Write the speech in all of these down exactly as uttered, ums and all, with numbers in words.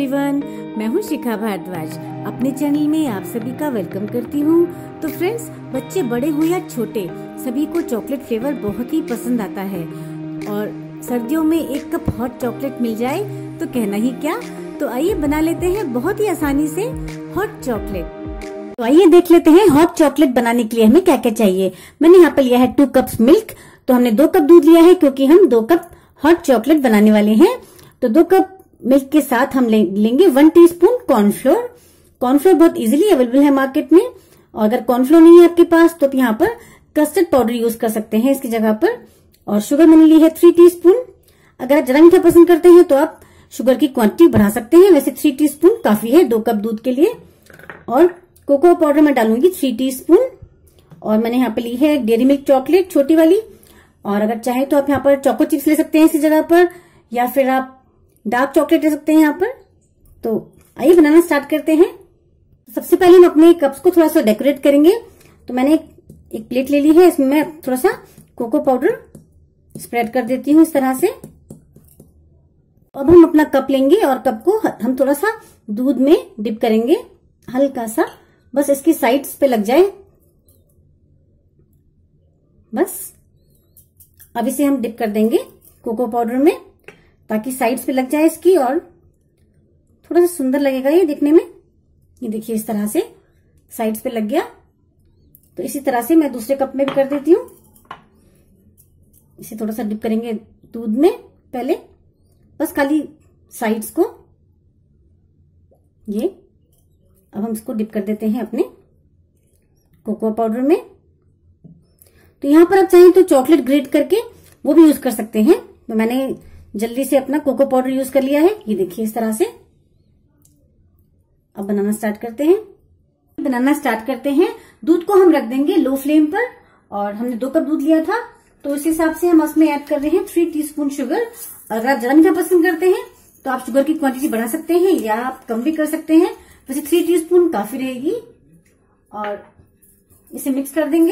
Everyone, मैं हूं शिखा भारद्वाज। अपने चैनल में आप सभी का वेलकम करती हूं। तो फ्रेंड्स, बच्चे बड़े हो या छोटे, सभी को चॉकलेट फ्लेवर बहुत ही पसंद आता है और सर्दियों में एक कप हॉट चॉकलेट मिल जाए तो कहना ही क्या। तो आइए बना लेते हैं बहुत ही आसानी से हॉट चॉकलेट। तो आइए देख लेते हैं हॉट चॉकलेट बनाने के लिए हमें क्या क्या चाहिए। मैंने यहाँ पर लिया है टू कप्स मिल्क। तो हमने दो कप दूध लिया है क्योंकि हम दो कप हॉट चॉकलेट बनाने वाले हैं। तो दो कप मिल्क के साथ हम ले, लेंगे वन टीस्पून कॉर्नफ्लोर। कॉर्नफ्लोर बहुत इजीली अवेलेबल है मार्केट में, और अगर कॉर्नफ्लोर नहीं है आपके पास तो आप यहाँ पर कस्टर्ड पाउडर यूज कर सकते हैं इसकी जगह पर। और शुगर मैंने ली है थ्री टीस्पून। अगर आप ज्यादा मीठा पसंद करते हैं तो आप शुगर की क्वांटिटी बढ़ा सकते हैं, वैसे थ्री टीस्पून काफी है दो कप दूध के लिए। और कोको पाउडर मैं डालूंगी थ्री टीस्पून। और मैंने यहाँ पे ली है डेयरी मिल्क चॉकलेट छोटी वाली, और अगर चाहे तो आप यहाँ पर चोको चिप्स ले सकते हैं इसी जगह पर, या फिर आप डार्क चॉकलेट ले सकते हैं यहाँ पर। तो आइए बनाना स्टार्ट करते हैं। सबसे पहले हम अपने कप्स को थोड़ा सा डेकोरेट करेंगे। तो मैंने एक, एक प्लेट ले ली है, इसमें मैं थोड़ा सा कोको पाउडर स्प्रेड कर देती हूँ इस तरह से। अब हम अपना कप लेंगे और कप को हम थोड़ा सा दूध में डिप करेंगे, हल्का सा, बस इसकी साइड्स पे लग जाए बस। अब इसे हम डिप कर देंगे कोको पाउडर में ताकि साइड्स पे लग जाए इसकी, और थोड़ा सा सुंदर लगेगा ये दिखने में। ये देखिए इस तरह से साइड्स पे लग गया। तो इसी तरह से मैं दूसरे कप में भी कर देती हूँ। इसे थोड़ा सा डिप करेंगे दूध में पहले, बस खाली साइड्स को। ये अब हम इसको डिप कर देते हैं अपने कोको पाउडर में। तो यहां पर आप चाहें तो चॉकलेट ग्रेट करके वो भी यूज कर सकते हैं। तो मैंने जल्दी से अपना कोको पाउडर यूज कर लिया है, ये देखिए इस तरह से। अब बनाना स्टार्ट करते हैं। बनाना स्टार्ट करते हैं। दूध को हम रख देंगे लो फ्लेम पर, और हमने दो कप दूध लिया था तो इस हिसाब से हम उसमें ऐड कर रहे हैं थ्री टीस्पून शुगर। अगर आप ज्यादा मीठा पसंद करते हैं तो आप शुगर की क्वांटिटी बढ़ा सकते हैं या आप कम भी कर सकते हैं, वैसे थ्री टीस्पून काफी रहेगी। और इसे मिक्स कर देंगे।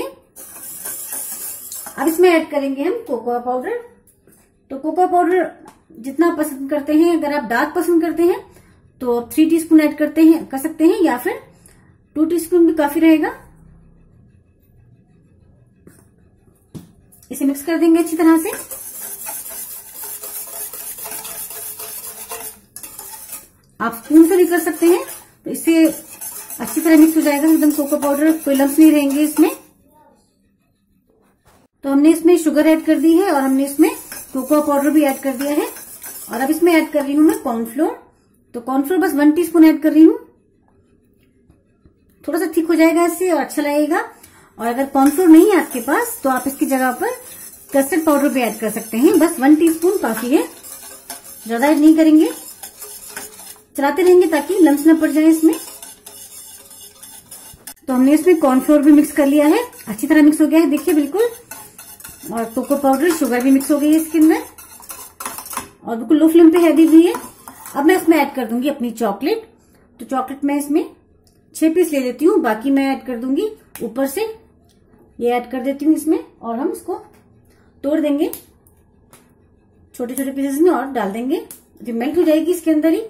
अब इसमें ऐड करेंगे हम कोकोआ पाउडर। तो कोकोआ पाउडर जितना पसंद करते हैं, अगर आप डार्क पसंद करते हैं तो आप थ्री टीस्पून ऐड करते हैं कर सकते हैं, या फिर टू टीस्पून भी काफी रहेगा। इसे मिक्स कर देंगे अच्छी तरह से। आप स्पून से भी कर सकते हैं, तो इससे अच्छी तरह मिक्स हो जाएगा एकदम कोको पाउडर, कोई लम्स नहीं रहेंगे इसमें। तो हमने इसमें शुगर ऐड कर दी है और हमने इसमें कोको पाउडर भी ऐड कर दिया है। और अब इसमें ऐड कर रही हूं मैं कॉर्नफ्लोर। तो कॉर्नफ्लोर बस वन टीस्पून ऐड कर रही हूँ। थोड़ा सा थिक हो जाएगा इससे और अच्छा लगेगा। और अगर कॉर्नफ्लोर नहीं है आपके पास तो आप इसकी जगह पर कस्टर्ड पाउडर भी ऐड कर सकते हैं, बस वन टीस्पून काफी है, ज्यादा ऐड नहीं करेंगे। चलाते रहेंगे ताकि लम्स न पड़ जाए इसमें। तो हमने इसमें कॉर्नफ्लोर भी मिक्स कर लिया है, अच्छी तरह मिक्स हो गया है देखिए बिल्कुल। और कोको पाउडर शुगर भी मिक्स हो गई है इसके अंदर, और बिल्कुल लो फ्लेम पे है दी हुई है। अब मैं इसमें ऐड कर दूंगी अपनी चॉकलेट। तो चॉकलेट मैं इसमें छह पीस ले लेती हूँ, बाकी मैं ऐड कर दूंगी ऊपर से। ये ऐड कर देती हूँ इसमें, और हम इसको तोड़ देंगे छोटे छोटे पीसेस में और डाल देंगे, जो मेल्ट हो जाएगी इसके अंदर ही।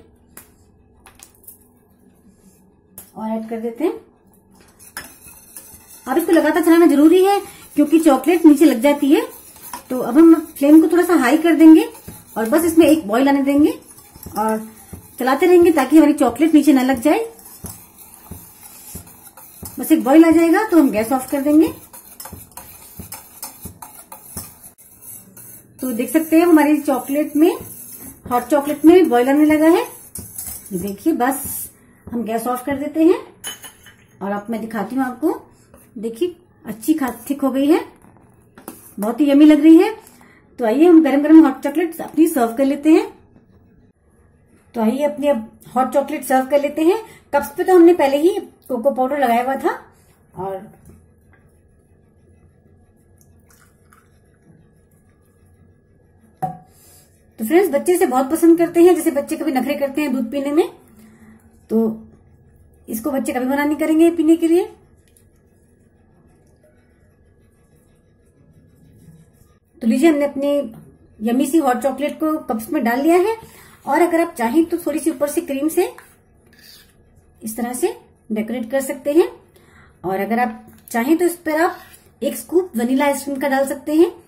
और ऐड कर देते हैं। अब इसको लगातार चलाना जरूरी है क्योंकि चॉकलेट नीचे लग जाती है। तो अब हम फ्लेम को थोड़ा सा हाई कर देंगे और बस इसमें एक बॉईल आने देंगे और चलाते रहेंगे ताकि हमारी चॉकलेट नीचे न लग जाए। बस एक बॉईल आ जाएगा तो हम गैस ऑफ कर देंगे। तो देख सकते हैं हमारी चॉकलेट में, हॉट चॉकलेट में बॉईल आने लगा है। देखिए बस हम गैस ऑफ कर देते हैं। और अब मैं दिखाती हूँ आपको, देखिए अच्छी थिक हो गई है, बहुत ही यमी लग रही है। तो आइए हम गरम गरम हॉट चॉकलेट अपनी सर्व कर लेते हैं। तो आइए अपनी अब हॉट चॉकलेट सर्व कर लेते हैं। कप्स पे तो हमने पहले ही कोको पाउडर लगाया हुआ था। और तो फ्रेंड्स, बच्चे इसे बहुत पसंद करते हैं। जैसे बच्चे कभी नखरे करते हैं दूध पीने में, तो इसको बच्चे कभी मना नहीं करेंगे पीने के लिए। तो लीजिए, हमने अपने यमी सी हॉट चॉकलेट को कप्स में डाल लिया है और अगर आप चाहें तो थोड़ी सी ऊपर से क्रीम से इस तरह से डेकोरेट कर सकते हैं। और अगर आप चाहें तो इस पर आप एक स्कूप वनीला आइसक्रीम का डाल सकते हैं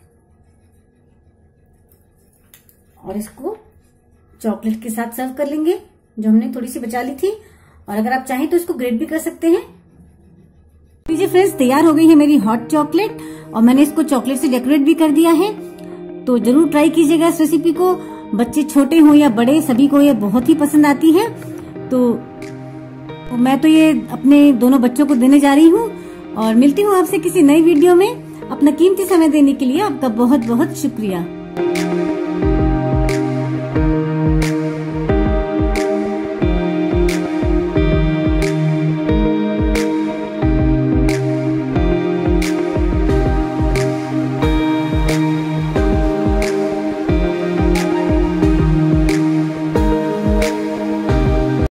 और इसको चॉकलेट के साथ सर्व कर लेंगे जो हमने थोड़ी सी बचा ली थी। और अगर आप चाहें तो इसको ग्रेट भी कर सकते हैं। लीजिए फ्रेंड्स, तैयार हो गई है मेरी हॉट चॉकलेट और मैंने इसको चॉकलेट से डेकोरेट भी कर दिया है। तो जरूर ट्राई कीजिएगा इस रेसिपी को। बच्चे छोटे हों या बड़े, सभी को ये बहुत ही पसंद आती है। तो, तो मैं तो ये अपने दोनों बच्चों को देने जा रही हूँ और मिलती हूँ आपसे किसी नई वीडियो में। अपना कीमती समय देने के लिए आपका बहुत बहुत शुक्रिया।